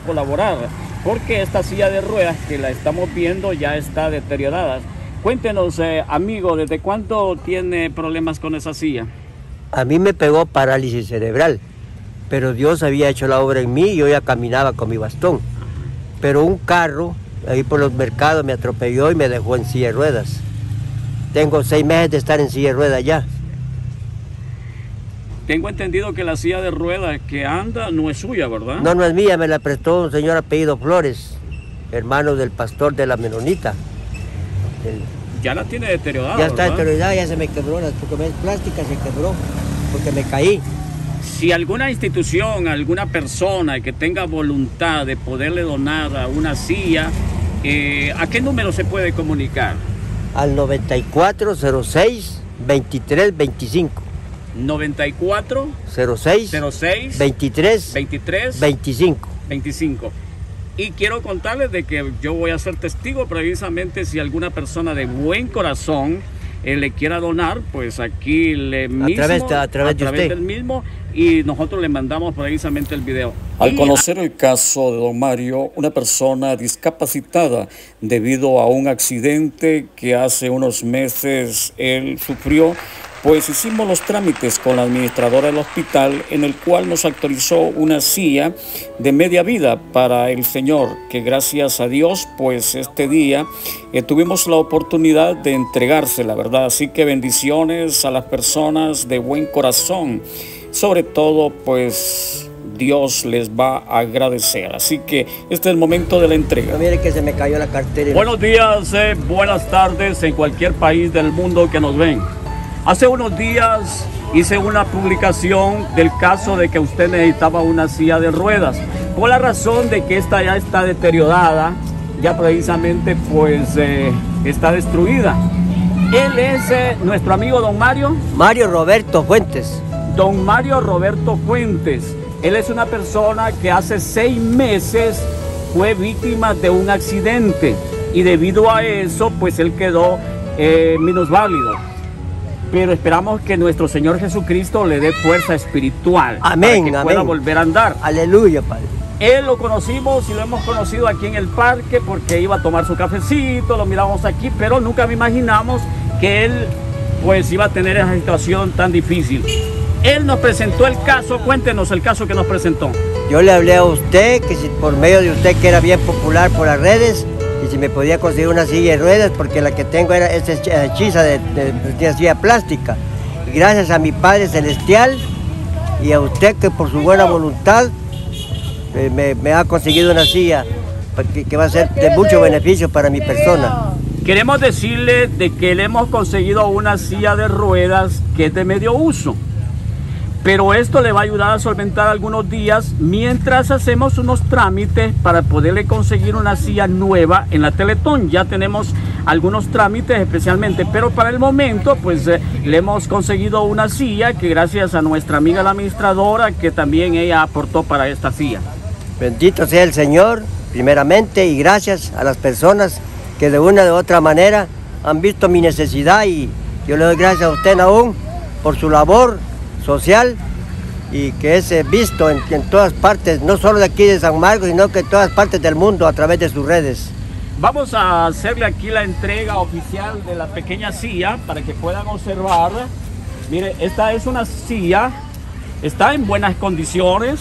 colaborar, porque esta silla de ruedas que la estamos viendo ya está deteriorada. Cuéntenos, amigo, ¿desde cuánto tiene problemas con esa silla? A mí me pegó parálisis cerebral, pero Dios había hecho la obra en mí y yo ya caminaba con mi bastón. Pero un carro ahí por los mercados me atropelló y me dejó en silla de ruedas. Tengo 6 meses de estar en silla de ruedas ya. Tengo entendido que la silla de ruedas que anda no es suya, ¿verdad? No, no es mía, me la prestó un señor apellido Flores, hermano del pastor de la Menonita. Ya la tiene deteriorada, ya está ¿verdad? deteriorada, ya se me quebró, porque es plástica, se quebró, porque me caí. Si alguna institución, alguna persona que tenga voluntad de poderle donar a una silla, ¿a qué número se puede comunicar? Al 9406-2325. 94 06 06 23 23 25. 25. Y quiero contarles de que yo voy a ser testigo precisamente si alguna persona de buen corazón le quiera donar, pues aquí le mismo, a través de usted. del mismo, y nosotros le mandamos precisamente el video. Al conocer el caso de don Mario, una persona discapacitada debido a un accidente que hace unos meses él sufrió, pues hicimos los trámites con la administradora del hospital, en el cual nos autorizó una silla de media vida para el señor, que gracias a Dios, pues este día tuvimos la oportunidad de entregársela, ¿verdad? Así que bendiciones a las personas de buen corazón, sobre todo pues Dios les va a agradecer. Así que este es el momento de la entrega. No, mire que se me cayó la cartera. Buenos días, buenas tardes en cualquier país del mundo que nos ven. Hace unos días hice una publicación del caso de que usted necesitaba una silla de ruedas, por la razón de que esta ya está deteriorada, ya precisamente pues está destruida. Él es nuestro amigo don Mario. Mario Roberto Fuentes. Don Mario Roberto Fuentes. Él es una persona que hace 6 meses fue víctima de un accidente y debido a eso pues él quedó minusválido. Pero esperamos que nuestro Señor Jesucristo le dé fuerza espiritual. Amén, para que amén. pueda volver a andar. Aleluya, Padre. Él lo conocimos y lo hemos conocido aquí en el parque porque iba a tomar su cafecito, lo miramos aquí, pero nunca me imaginamos que él pues iba a tener esa situación tan difícil. Él nos presentó el caso, cuéntenos el caso que nos presentó. Yo le hablé a usted, que si por medio de usted que era bien popular por las redes, y si me podía conseguir una silla de ruedas, porque la que tengo era esta hechiza de silla plástica. Y gracias a mi Padre Celestial y a usted que por su buena voluntad me ha conseguido una silla que va a ser de mucho beneficio para mi persona. Queremos decirle de que le hemos conseguido una silla de ruedas que es de medio uso. Pero esto le va a ayudar a solventar algunos días mientras hacemos unos trámites para poderle conseguir una silla nueva en la Teletón. Ya tenemos algunos trámites especialmente, pero para el momento pues le hemos conseguido una silla que gracias a nuestra amiga la administradora, que también ella aportó para esta silla. Bendito sea el Señor, primeramente, y gracias a las personas que de una u otra manera han visto mi necesidad, y yo le doy gracias a usted, Nahum, por su labor social y que es visto en todas partes, no solo de aquí de San Marcos, sino que en todas partes del mundo a través de sus redes. Vamos a hacerle aquí la entrega oficial de la pequeña silla para que puedan observar. Mire, esta es una silla, está en buenas condiciones,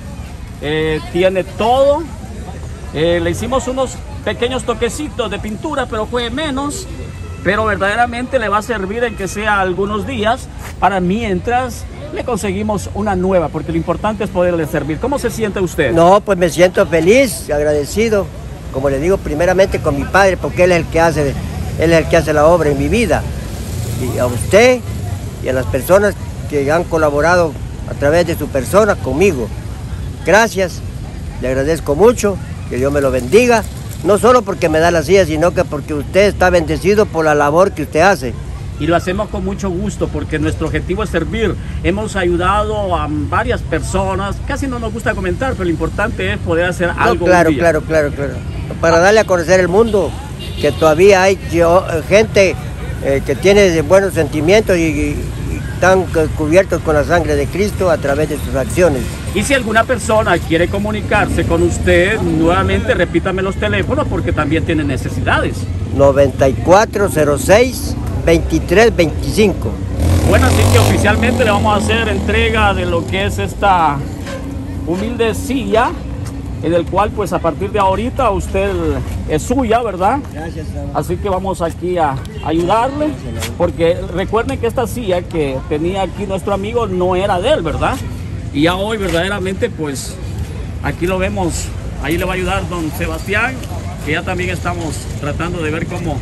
tiene todo. Le hicimos unos pequeños toquecitos de pintura, pero fue menos. Pero verdaderamente le va a servir en que sea algunos días para mientras le conseguimos una nueva, porque lo importante es poderle servir. ¿Cómo se siente usted? No, pues me siento feliz, agradecido, como le digo, primeramente con mi Padre, porque Él es el que hace la obra en mi vida. Y a usted y a las personas que han colaborado a través de su persona conmigo. Gracias, le agradezco mucho, que Dios me lo bendiga. No solo porque me da la silla, sino que porque usted está bendecido por la labor que usted hace. Y lo hacemos con mucho gusto porque nuestro objetivo es servir. Hemos ayudado a varias personas, casi no nos gusta comentar, pero lo importante es poder hacer algo. Claro. Para darle a conocer el mundo que todavía hay gente que tiene buenos sentimientos y están cubiertos con la sangre de Cristo a través de sus acciones. Y si alguna persona quiere comunicarse con usted, nuevamente repítame los teléfonos porque también tiene necesidades. 9406-2325. Bueno, así que oficialmente le vamos a hacer entrega de lo que es esta humilde silla, en el cual pues a partir de ahorita usted es suya, ¿verdad? Gracias. Así que vamos aquí a ayudarle, porque recuerden que esta silla que tenía aquí nuestro amigo no era de él, ¿verdad? Y ya hoy verdaderamente pues aquí lo vemos, ahí le va a ayudar don Sebastián, que ya también estamos tratando de ver cómo.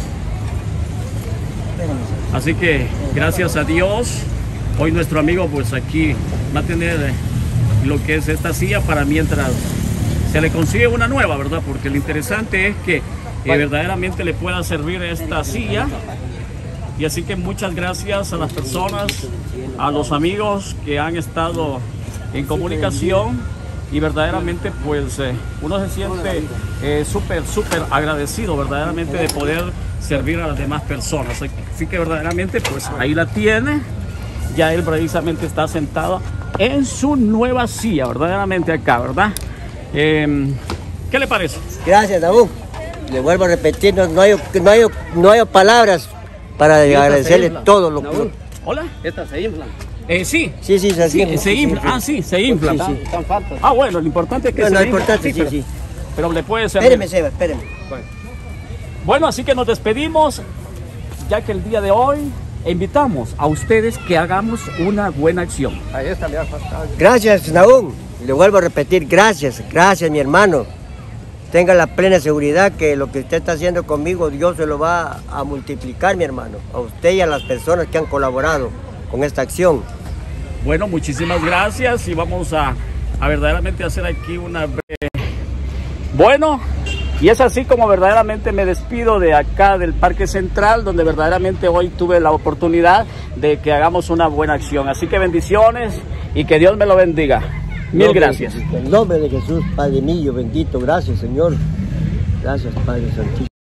Así que gracias a Dios, hoy nuestro amigo pues aquí va a tener lo que es esta silla para mientras se le consigue una nueva, ¿verdad? Porque lo interesante es que verdaderamente le pueda servir esta silla. Y así que muchas gracias a las personas, a los amigos que han estado en comunicación, y verdaderamente pues uno se siente súper agradecido verdaderamente de poder servir a las demás personas. Así que verdaderamente pues ahí la tiene, ya él precisamente está sentado en su nueva silla, verdaderamente acá, ¿verdad? ¿Qué le parece? Gracias, Naúm. Le vuelvo a repetir, no hay palabras para agradecerle todo lo que... ¿Hola? Estas se inflan. Sí. Sí, Se infla. Ah, sí, se infla. Sí. Están faltas. Ah, bueno, lo importante es que No, se lo importante, infla. sí. Pero le puede servir. Espéreme, Seba, espéreme. Bueno, así que nos despedimos, ya que el día de hoy invitamos a ustedes que hagamos una buena acción. Ahí está, mira, falta. Gracias, Naúm. Le vuelvo a repetir, gracias, mi hermano. Tenga la plena seguridad que lo que usted está haciendo conmigo, Dios se lo va a multiplicar, mi hermano. A usted y a las personas que han colaborado con esta acción. Bueno, muchísimas gracias y vamos a verdaderamente hacer aquí una breve... Bueno, y es así como verdaderamente me despido de acá del Parque Central, donde verdaderamente hoy tuve la oportunidad de que hagamos una buena acción. Así que bendiciones y que Dios me lo bendiga. Mil gracias. En nombre de Jesús, Padre mío, bendito, gracias, Señor. Gracias, Padre Santísimo.